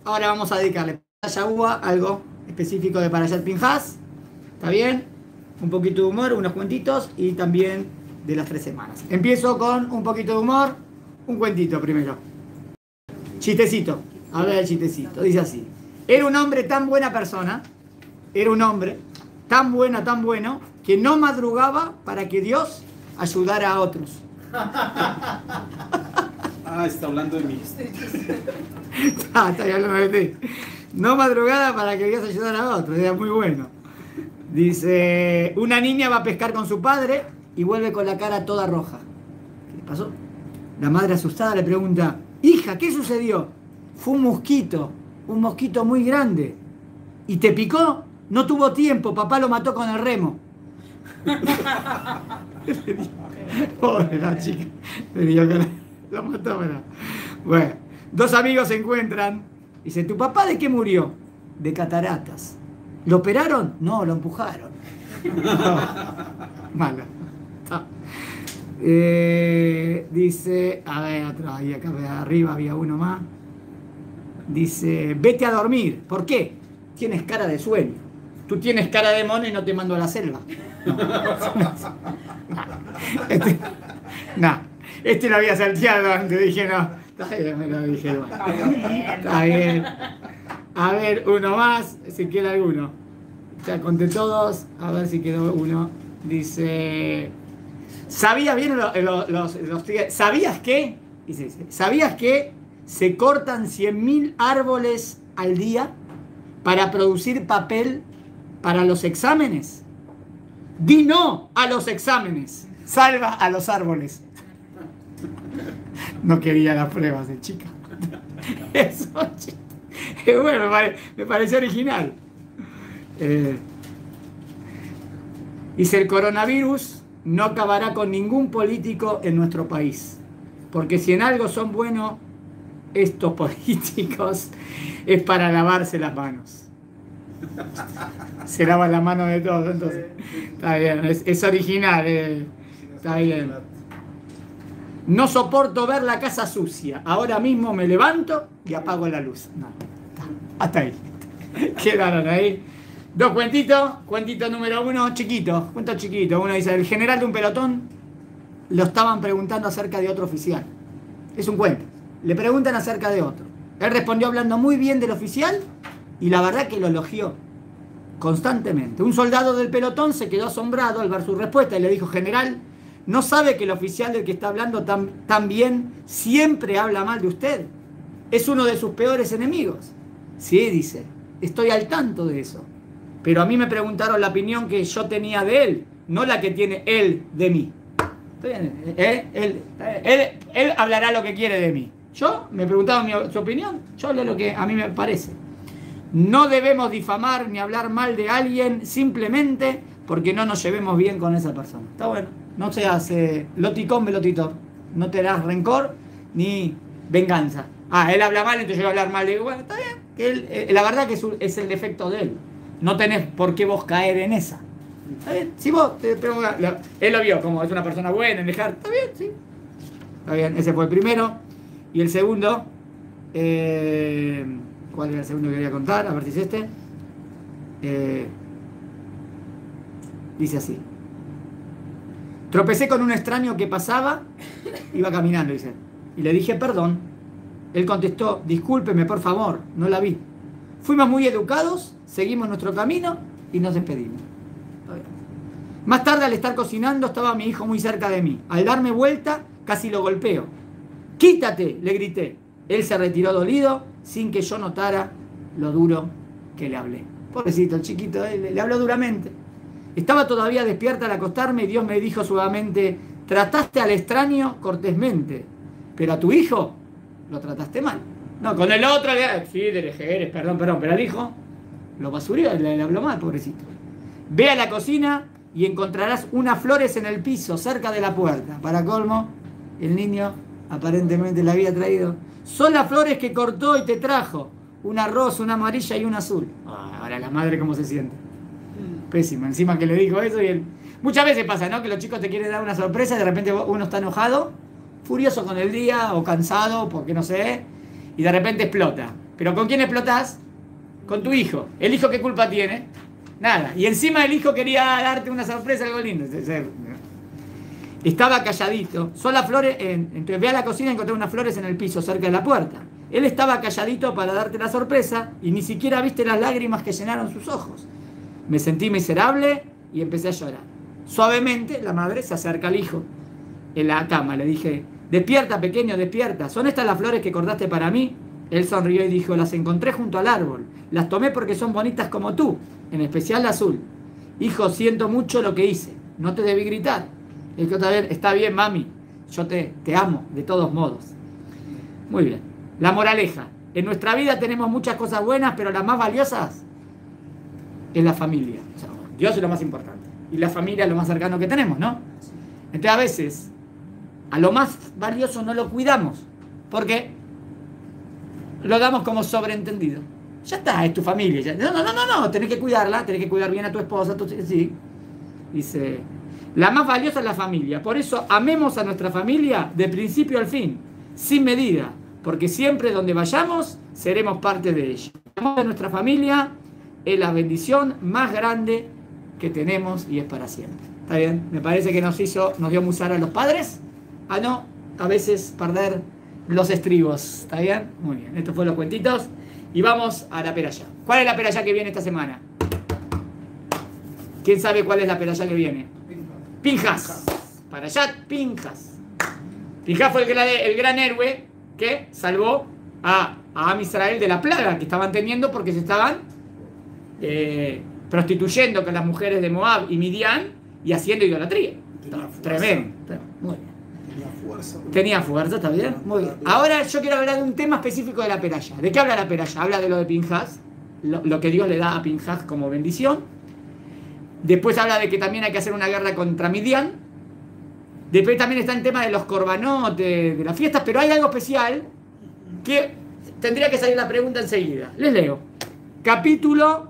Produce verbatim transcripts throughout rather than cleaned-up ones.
ahora vamos a dedicarle a Yahúa algo específico de Parashat Pinhas. ¿Está bien? Un poquito de humor, unos cuentitos y también de las tres semanas. Empiezo con un poquito de humor, un cuentito primero. Chistecito. A ver el chistecito. Dice así. Era un hombre tan buena persona, era un hombre tan buena, tan bueno, que no madrugaba para que Dios ayudara a otros. Ah, está hablando de mí. Ah, está hablando de ti. No madrugada para que Dios ayudara a otros. Era muy bueno. Dice, una niña va a pescar con su padre y vuelve con la cara toda roja. ¿Qué le pasó? La madre asustada le pregunta, hija, ¿qué sucedió? Fue un mosquito, un mosquito muy grande. ¿Y te picó? No tuvo tiempo, papá lo mató con el remo. Pobre la chica. Le dio que lo mató, ¿verdad? Bueno, dos amigos se encuentran. Dice, ¿tu papá de qué murió? De cataratas. ¿Lo operaron? No, lo empujaron. Malo. Eh, dice, a ver, otro, ahí acá arriba había uno más. Dice, vete a dormir. ¿Por qué? Tienes cara de sueño. Tú tienes cara de mono y no te mando a la selva. No. Este, no. Este lo había salteado antes. Dije, no. Está bien, me lo dije. Bueno. Está bien. A ver, uno más. Si queda alguno. Ya conté todos. A ver si quedó uno. Dice, ¿sabías bien los, los, los, los ¿sabías qué? Dice, dice, ¿sabías que se cortan cien mil árboles al día para producir papel para los exámenes? Di no a los exámenes. Salva a los árboles. No quería las pruebas de chica. Eso, bueno, me, pare, me pareció original. Eh, dice, el coronavirus no acabará con ningún político en nuestro país. Porque si en algo son buenos estos políticos, es para lavarse las manos. Se lava la mano de todo, entonces. Está bien, es, es original. Eh, está bien. No soporto ver la casa sucia. Ahora mismo me levanto y apago la luz. No, está, hasta ahí. Quedaron ahí. Dos cuentitos. Cuentito número uno, chiquito. Cuento chiquito. Uno dice, el general de un pelotón lo estaban preguntando acerca de otro oficial. Es un cuento. Le preguntan acerca de otro. Él respondió hablando muy bien del oficial y la verdad que lo elogió constantemente. Un soldado del pelotón se quedó asombrado al ver su respuesta y le dijo, general, ¿no sabe que el oficial del que está hablando tan, tan bien siempre habla mal de usted? Es uno de sus peores enemigos. Sí, dice, estoy al tanto de eso. Pero a mí me preguntaron la opinión que yo tenía de él, no la que tiene él de mí. ¿Eh? Él, él, él hablará lo que quiere de mí. Yo, me preguntaron mi, su opinión, yo hablé lo que a mí me parece. No debemos difamar ni hablar mal de alguien simplemente porque no nos llevemos bien con esa persona. Está bueno. No seas eh, loticón, velotito. No te das rencor ni venganza. Ah, él habla mal, entonces yo voy a hablar mal de él. Bueno, está bien. Él, eh, la verdad que es, es el defecto de él. No tenés por qué vos caer en esa. ¿Está bien? Si vos te preguntas, él lo vio como es una persona buena en dejar. Está bien, sí. Está bien, ese fue el primero. Y el segundo, eh, ¿cuál era el segundo que quería contar? A ver si es este. Eh, dice así. Tropecé con un extraño que pasaba, iba caminando, dice. Y le dije perdón. Él contestó, discúlpeme por favor, no la vi. Fuimos muy educados, seguimos nuestro camino y nos despedimos. Más tarde, al estar cocinando, estaba mi hijo muy cerca de mí. Al darme vuelta, casi lo golpeo. ¡Quítate!, le grité. Él se retiró dolido, sin que yo notara lo duro que le hablé. Pobrecito, el chiquito, le, le habló duramente. Estaba todavía despierta al acostarme y Dios me dijo suavemente, trataste al extraño cortésmente, pero a tu hijo lo trataste mal. No, con el otro, le, sí, de lejeres, perdón, perdón, pero al hijo lo basurió, le, le habló mal, pobrecito. Ve a la cocina y encontrarás unas flores en el piso, cerca de la puerta. Para colmo, el niño aparentemente le había traído. Son las flores que cortó y te trajo. Una rosa, una amarilla y una azul. Ah, ahora la madre cómo se siente. Pésima, encima que le dijo eso y él... Muchas veces pasa, ¿no? Que los chicos te quieren dar una sorpresa y de repente uno está enojado, furioso con el día o cansado, porque no sé, y de repente explota. Pero ¿con quién explotás? Con tu hijo. ¿El hijo qué culpa tiene? Nada. Y encima el hijo quería darte una sorpresa, algo lindo. Estaba calladito. Son las flores. En, entonces ve a la cocina y encontré unas flores en el piso, cerca de la puerta. Él estaba calladito para darte la sorpresa y ni siquiera viste las lágrimas que llenaron sus ojos. Me sentí miserable y empecé a llorar. Suavemente la madre se acerca al hijo en la cama. Le dije, despierta pequeño, despierta. ¿Son estas las flores que cortaste para mí? Él sonrió y dijo, las encontré junto al árbol. Las tomé porque son bonitas como tú, en especial la azul. Hijo, siento mucho lo que hice. No te debí gritar. El que otra vez, está bien, mami. Yo te, te amo, de todos modos. Muy bien. La moraleja. En nuestra vida tenemos muchas cosas buenas, pero las más valiosas es la familia. O sea, Dios es lo más importante. Y la familia es lo más cercano que tenemos, ¿no? Entonces a veces, a lo más valioso no lo cuidamos. ¿Por qué? Lo damos como sobreentendido. Ya está, es tu familia. Ya. No, no, no, no, no, tenés que cuidarla, tenés que cuidar bien a tu esposa. Tu, sí. Dice, la más valiosa es la familia. Por eso amemos a nuestra familia de principio al fin, sin medida. Porque siempre donde vayamos, seremos parte de ella. El amor de nuestra familia es la bendición más grande que tenemos y es para siempre. ¿Está bien? Me parece que nos hizo, nos dio musar a los padres a no, a veces, perder los estribos. ¿Está bien? Muy bien. Estos fueron los cuentitos. Y vamos a la perashá. ¿Cuál es la perashá que viene esta semana? ¿Quién sabe cuál es la perashá que viene? Pinjas. Parashat Pinjas. Pinjas fue el gran, el gran héroe que salvó a, a Am Israel de la plaga que estaban teniendo porque se estaban eh, prostituyendo con las mujeres de Moab y Midian y haciendo idolatría. Tremendo. Muy bien. Tenía fuerza. Tenía fuerza, ¿está bien? Muy bien. Ahora yo quiero hablar de un tema específico de la perashá. ¿De qué habla la perashá? Habla de lo de Pinjas, lo, lo que Dios le da a Pinjas como bendición. Después habla de que también hay que hacer una guerra contra Midian. Después también está el tema de los corbanot, de, de las fiestas, pero hay algo especial que tendría que salir la pregunta enseguida. Les leo. Capítulo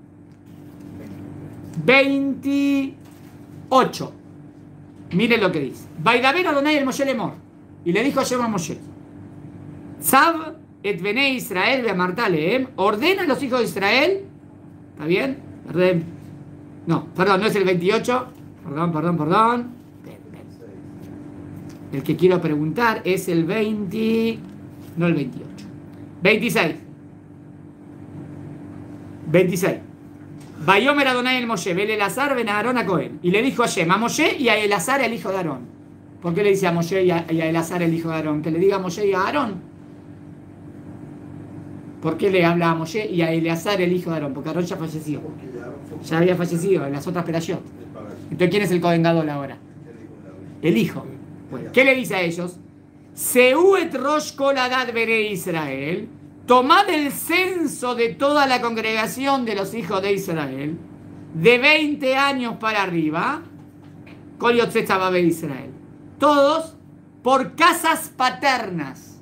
veintiocho. Miren lo que dice. Vaidaber Adonai el Moshe Lemor. Y le dijo a Shem a Moshe. Sab et bene Israel ve'amarta lehem. Ordena a los hijos de Israel. ¿Está bien? Perdón. No, perdón, no es el veintiocho. Perdón, perdón, perdón. El que quiero preguntar es el veinte, no el veintiocho. veintiséis. veintiséis. Vayomer Adonai el Moshe, Bel Elazar ben Aarón a Cohen. Y le dijo a Shem, a Moshe y a Elazar el hijo de Aarón. ¿Por qué le dice a Moshe y a, y a Elazar el hijo de Aarón? Que le diga a Moshe y a Aarón. ¿Por qué le habla a Moshe y a Elazar el hijo de Aarón? Porque Aarón ya falleció. Ya había fallecido en las otras perashot. Entonces, ¿quién es el Cohen Gadol ahora? El hijo. Bueno, ¿qué le dice a ellos? Seuet Rosh Kol Adat Bene Israel, tomad el censo de toda la congregación de los hijos de Israel, de veinte años para arriba, Kol Yotzei Tzava Be Israel. Todos por casas paternas.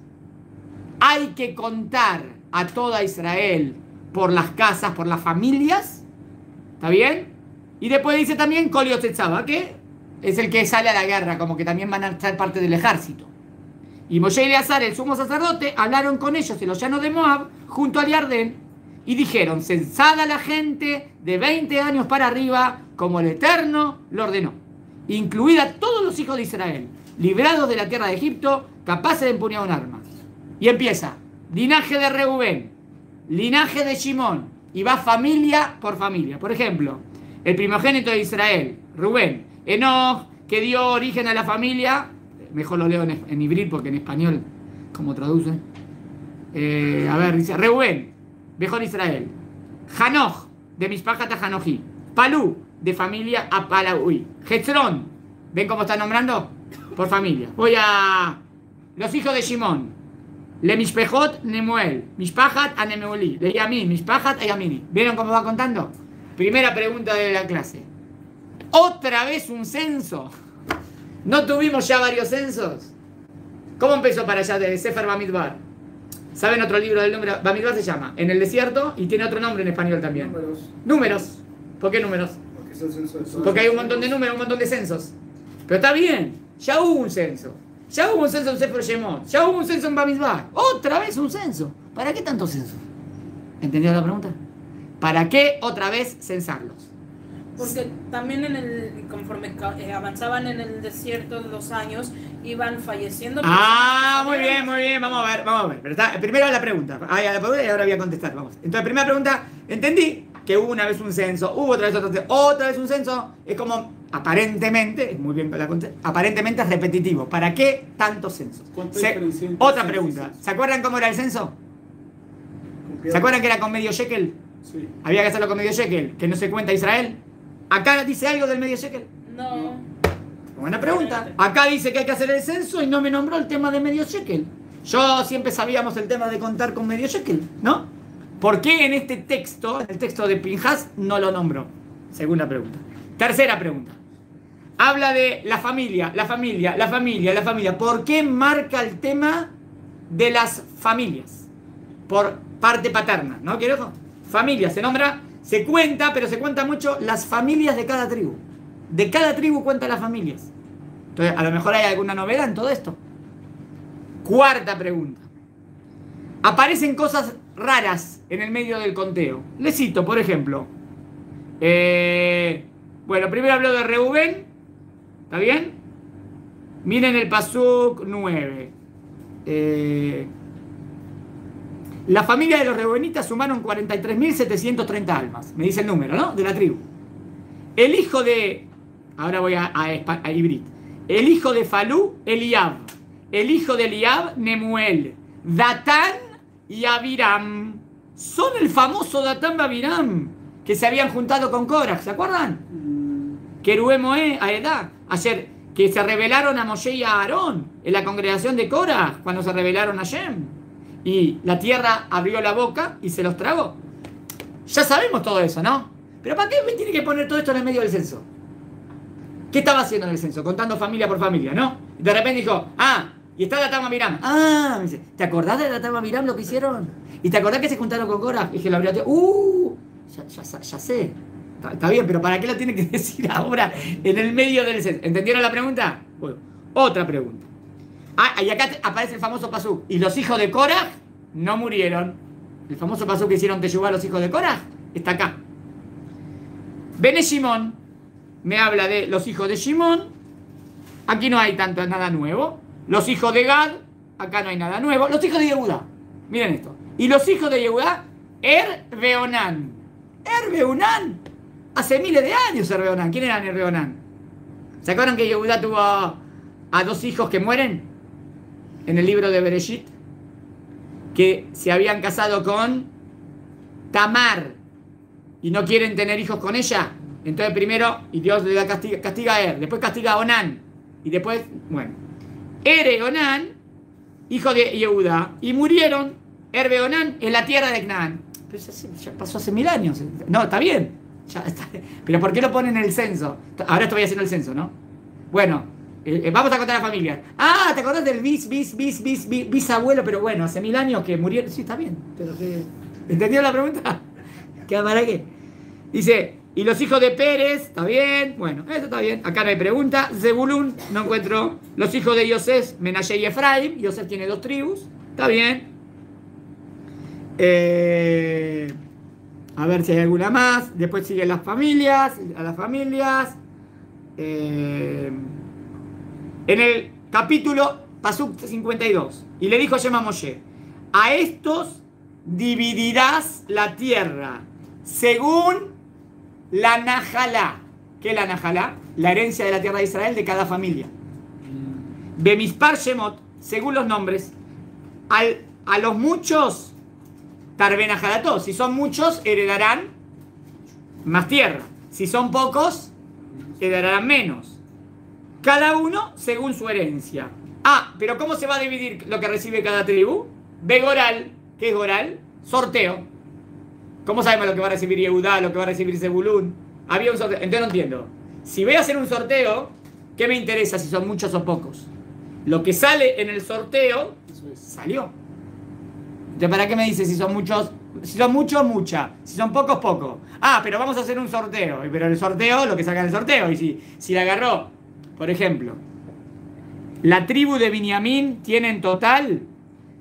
Hay que contar a toda Israel por las casas, por las familias. ¿Está bien? Y después dice también Kol Yotzei Tzava, que es el que sale a la guerra, como que también van a ser parte del ejército. Y Moshe y Eleazar, el sumo sacerdote, hablaron con ellos en los llanos de Moab, junto al Jardén, y dijeron, censada la gente de veinte años para arriba, como el Eterno lo ordenó, incluida todos los hijos de Israel, librados de la tierra de Egipto, capaces de empuñar un arma. Y empieza, linaje de Reubén, linaje de Shimón, y va familia por familia. Por ejemplo, el primogénito de Israel, Rubén, Enoch, que dio origen a la familia, mejor lo leo en, en hibrid porque en español, como traduce. Eh, a ver, dice Reubén, Bejor Israel. Hanoch, de Mishpachat Hanojí. Palú, de familia Apalaui. Hetzrón, ¿ven cómo está nombrando? Por familia. Voy a los hijos de Shimón. Le Mishpejot Nemuel. Mishpachat Anemeuli. Le Yamin, Mishpachat Ayamini. ¿Vieron cómo va contando? Primera pregunta de la clase. ¿Otra vez un censo? ¿No tuvimos ya varios censos? ¿Cómo empezó para allá de Sefer Bamidbar? ¿Saben otro libro del número? Bamidbar se llama En el desierto y tiene otro nombre en español también. Números. Números. ¿Por qué números? Porque es el censo de todos. Porque hay un montón de números, un montón de censos. Pero está bien, ya hubo un censo. Ya hubo un censo en Sefer Shemot. Ya hubo un censo en Bamidbar. Otra vez un censo. ¿Para qué tantos censos? ¿Entendió la pregunta? ¿Para qué otra vez censarlos? Porque también en el, conforme eh, avanzaban en el desierto de dos años, iban falleciendo. Ah, muy bien, muy bien, vamos a ver, vamos a ver. Pero está, primero la pregunta, ah, la pregunta y ahora voy a contestar, vamos. Entonces, primera pregunta, entendí que hubo una vez un censo, hubo otra vez otro censo, otra vez un censo, es como, aparentemente, es muy bien la contestación, aparentemente es repetitivo. ¿Para qué tantos censos? Se, otra pregunta, ¿se acuerdan cómo era el censo? ¿Se acuerdan que era con medio shekel? Sí. Había que hacerlo con medio shekel, que no se cuenta Israel. ¿Acá dice algo del medio shekel? No. Buena pregunta. Acá dice que hay que hacer el censo y no me nombró el tema de medio shekel. Yo siempre sabíamos el tema de contar con medio shekel, ¿no? ¿Por qué en este texto, en el texto de Pinjas, no lo nombró? Segunda pregunta. Tercera pregunta. Habla de la familia, la familia, la familia, la familia. ¿Por qué marca el tema de las familias? Por parte paterna, ¿no? ¿Quiero? Familia, se nombra, se cuenta, pero se cuenta mucho las familias de cada tribu. De cada tribu cuenta las familias. Entonces, a lo mejor hay alguna novedad en todo esto. Cuarta pregunta. Aparecen cosas raras en el medio del conteo. Les cito, por ejemplo. Eh, bueno, primero hablo de Reubén. ¿Está bien? Miren el Pasuk nueve. Eh, la familia de los reubenitas sumaron cuarenta y tres mil setecientos treinta almas. Me dice el número, ¿no? De la tribu. El hijo de... Ahora voy a, a, a Ibrit. El hijo de Falú, Eliab. El hijo de Eliab, Nemuel. Datán y Abiram. Son el famoso Datán y Abiram que se habían juntado con Korach, ¿se acuerdan? Mm. Kerué Moé, Aedá. Ayer, que se rebelaron a Moshe y a Aarón en la congregación de Korach cuando se rebelaron a Shem. Y la tierra abrió la boca y se los tragó. Ya sabemos todo eso, ¿no? Pero ¿para qué me tiene que poner todo esto en el medio del censo? ¿Qué estaba haciendo en el censo? Contando familia por familia, ¿no? Y de repente dijo, ah, y está Datán y Abiram. Ah, me dice, ¿te acordás de Datán y Abiram lo que hicieron? ¿Y te acordás que se juntaron con Korach? Y que lo abrió. ¡Uh! Ya, ya, ya sé. Está, está bien, pero ¿para qué lo tiene que decir ahora en el medio del censo? ¿Entendieron la pregunta? Bueno, otra pregunta. Ah, y acá aparece el famoso pasuk. Y los hijos de Korach no murieron. El famoso pasuk que hicieron Teshuvá los hijos de Korach está acá. Bene Shimón me habla de los hijos de Shimón. Aquí no hay tanto nada nuevo. Los hijos de Gad, acá no hay nada nuevo. Los hijos de Yehudá, miren esto. Y los hijos de Yehudá, Er-Beonán. Er-Beonán. Hace miles de años Er-Beonán. ¿Quién era Er-Beonán? ¿Se acuerdan que Yehudá tuvo a, a dos hijos que mueren? En el libro de Bereshit. Que se habían casado con Tamar. Y no quieren tener hijos con ella. Entonces primero, y Dios le da castiga, castiga a Er. Después castiga a Onán. Y después, bueno. Er Onán, hijo de Yehudá. Y murieron Er Onán en la tierra de Canaán. Pero ya, ya pasó hace mil años. No, está bien. Ya está. Pero ¿por qué lo ponen en el censo? Ahora estoy haciendo el censo, ¿no? Bueno, eh, eh, vamos a contar a la familia. Ah, ¿te acordás del bis, bis, bis, bis, bis, bisabuelo? Pero bueno, hace mil años que murieron. Sí, está bien. Pero que... ¿Entendió la pregunta? ¿Qué para qué? Dice, y los hijos de Pérez, ¿está bien? Bueno, eso está bien. Acá no hay pregunta. Zebulún, no encuentro. Los hijos de Yosef, Menashe y Efraim. Yosef tiene dos tribus. Está bien. Eh, a ver si hay alguna más. Después siguen las familias. A las familias. Eh, en el capítulo Pasuk cincuenta y dos. Y le dijo Hashem a Moshe, a estos dividirás la tierra según la Najalá. ¿Qué es la Najalá? La herencia de la tierra de Israel de cada familia. Bemispar Shemot, según los nombres. Al, a los muchos, Tarbenajalatos. Si son muchos, heredarán más tierra. Si son pocos, heredarán menos. Cada uno según su herencia. Ah, pero ¿cómo se va a dividir lo que recibe cada tribu? Begoral. ¿Qué es Goral? Sorteo. ¿Cómo sabemos lo que va a recibir Yehudá, lo que va a recibir Zebulún? Había un sorteo. Entonces no entiendo. Si voy a hacer un sorteo, ¿qué me interesa si son muchos o pocos? Lo que sale en el sorteo, salió. Entonces, ¿para qué me dice si son muchos? Si son muchos, mucha. Si son pocos, poco. Ah, pero vamos a hacer un sorteo. Pero el sorteo, lo que saca en el sorteo. Y si, si la agarró, por ejemplo, la tribu de Binyamin tiene en total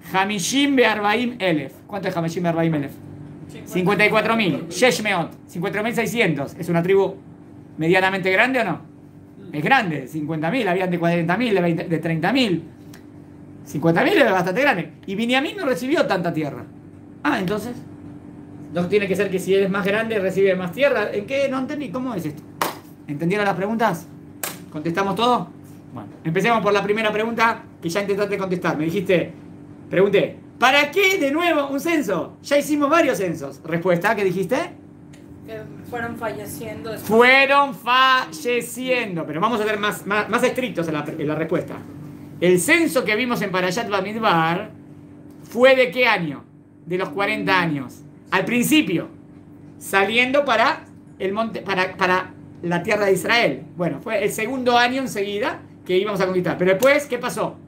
Hamishim Bearbaim Elef. ¿Cuánto es Hamishim Bearbaim Elef? cincuenta y cuatro mil. Sheshmeot. cincuenta mil seiscientos. ¿Es una tribu medianamente grande o no? Es grande. cincuenta mil. Habían de cuarenta mil, de treinta mil. cincuenta mil es bastante grande. Y Binyamin no recibió tanta tierra. Ah, entonces. ¿No tiene que ser que si eres más grande recibe más tierra? ¿En qué? No entendí. ¿Cómo es esto? ¿Entendieron las preguntas? ¿Contestamos todo? Bueno, empecemos por la primera pregunta que ya intentaste contestar. Me dijiste, pregunté, ¿para qué de nuevo un censo? Ya hicimos varios censos. Respuesta, ¿qué dijiste? Que fueron falleciendo. Después. Fueron falleciendo. Pero vamos a ser más, más, más estrictos en la, en la respuesta. El censo que vimos en Parashat Bamidbar fue ¿de qué año? De los cuarenta años. Al principio, saliendo para el monte, para, para la tierra de Israel. Bueno, fue el segundo año enseguida que íbamos a conquistar. Pero después, ¿qué pasó?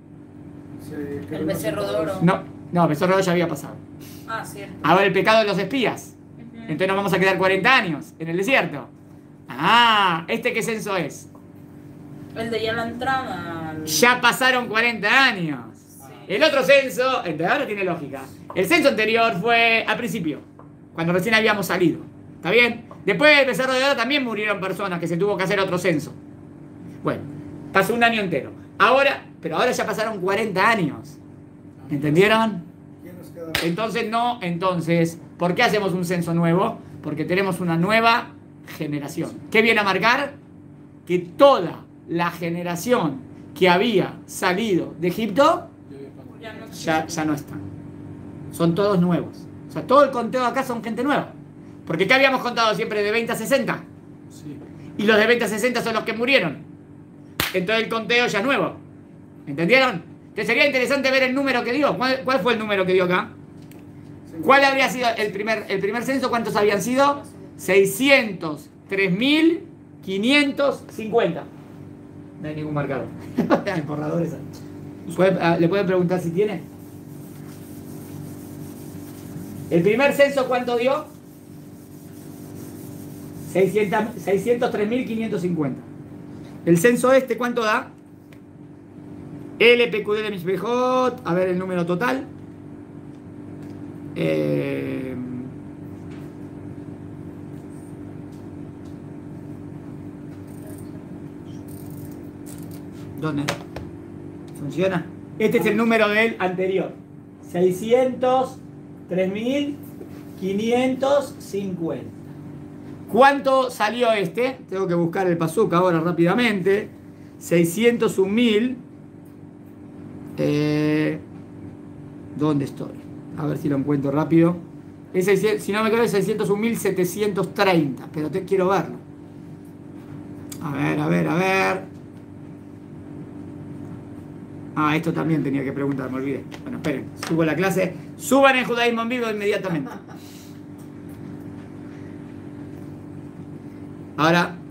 El becerro de oro. No, no, el becerro de oro ya había pasado. Ah, cierto. Ahora el pecado de los espías. Uh-huh. Entonces nos vamos a quedar cuarenta años en el desierto. Ah, ¿este qué censo es? El de ya la entrada. Al... Ya pasaron cuarenta años. Sí. El otro censo, entonces ahora tiene lógica. El censo anterior fue al principio, cuando recién habíamos salido. ¿Está bien? Después del becerro de oro también murieron personas que se tuvo que hacer otro censo. Bueno, pasó un año entero. Ahora, pero ahora ya pasaron cuarenta años. ¿Entendieron? Entonces no, entonces, ¿por qué hacemos un censo nuevo? Porque tenemos una nueva generación. ¿Qué viene a marcar? Que toda la generación que había salido de Egipto ya, ya no está. Son todos nuevos. O sea, todo el conteo de acá son gente nueva. Porque ¿qué habíamos contado siempre de veinte a sesenta? Sí. Y los de veinte a sesenta son los que murieron. Entonces el conteo ya es nuevo. ¿Entendieron? Entonces sería interesante ver el número que dio. ¿Cuál, cuál fue el número que dio acá? ¿Cuál habría sido el primer, el primer censo? ¿Cuántos habían sido? seiscientos tres mil quinientos cincuenta. No hay ningún marcador. El borrador esa. ¿Le pueden preguntar si tiene? ¿El primer censo cuánto dio? seiscientos tres mil quinientos cincuenta. ¿El censo este cuánto da? L P Q D de Mishbejot. A ver el número total. Eh... ¿Dónde? ¿Funciona? Este es el número del anterior. seiscientos tres mil quinientos cincuenta. ¿Cuánto salió este? Tengo que buscar el pasuk ahora rápidamente. seiscientos un mil. Eh, ¿Dónde estoy? A ver si lo encuentro rápido. Es, si no me equivoco, es seiscientos un mil setecientos treinta. Pero te quiero verlo. A ver, a ver, a ver. Ah, esto también tenía que preguntar, me olvidé. Bueno, esperen, subo la clase. Suban el judaísmo en vivo inmediatamente. Ahora,